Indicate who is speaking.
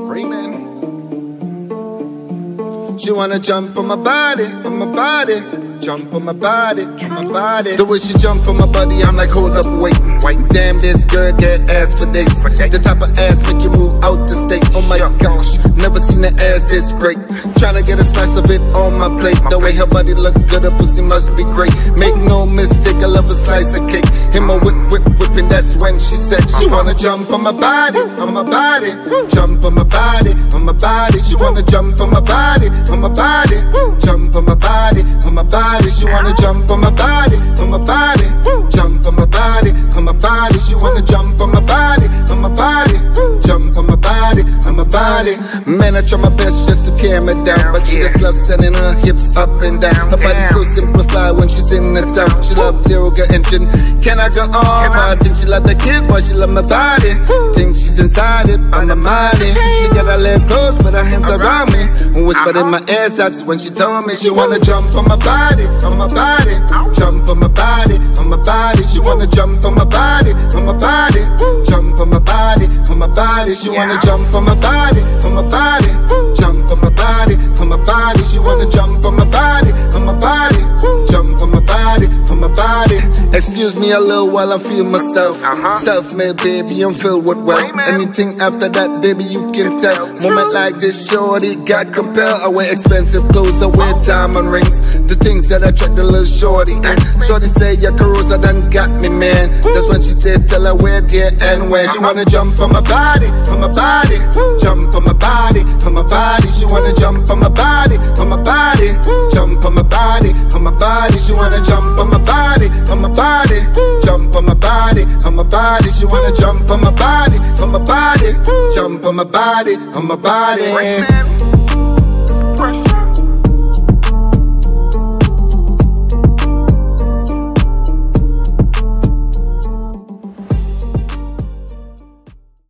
Speaker 1: Greymann. She wanna jump on my body, jump on my body, on my body. The way she jump on my body, I'm like, hold up, wait. Damn, this girl get ass for days. The type of ass make you move out the state. Oh my gosh, never seen an ass this great. Tryna get a slice of it on my plate. The way her body look good, her pussy must be great. Make no mistake, I love a slice of cake. Him a whipping, that's when she said she wanna jump on my body, on my body. Jump on my body, on my body. She wanna jump on my body, on my body. Jump on my body, on my body. She wanna jump on my body, on my body. Jump on my body, on my body. She wanna jump on my body, on my body. Jump on my body, on my body. Man, I try my best just to calm her down, but she just loves sending her hips up and down. Her body's so simplified when she's in the town. She love lyrical engine. Can I go on? I think she love the kid, but she love my body. Think she's inside it, on the money. She got her leg closed, but her hands around me. Whispered in my ear, that's when she told me she wanna jump on my body, on my body. Jump on my body, on my body. She wanna jump on my body, on my body. Jump on my body, on my body. She wanna jump on my body, on my body. Jump on my body, on my body. She wanna jump on my body, on my body. Jump on my body, on my body. Excuse me a little while I feel myself. Self-made, baby, I'm filled with wealth. Anything after that, baby, you can tell. Moment like this, shorty got compelled. I wear expensive clothes, I wear diamond rings. The things that attract the little shorty. And shorty say, your carousel done got me, man. That's when she said, tell her where, dear, and when. She wanna jump on my body, on my body. Jump on my body, on my body. She wanna jump on my body, on my body. Jump on my body, on my body. She wanna jump on my body, on my body. Jump on my body, on my body. She wanna jump on my body, on my body. Jump on my body, on my body.